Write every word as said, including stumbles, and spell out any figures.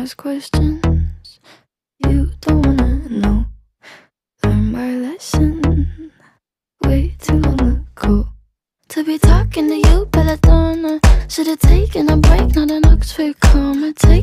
ask questions you don't wanna know. Learn my lesson way too long ago. To be talking to you, belladonna. Should've taken a break, not an Oxford comma. Take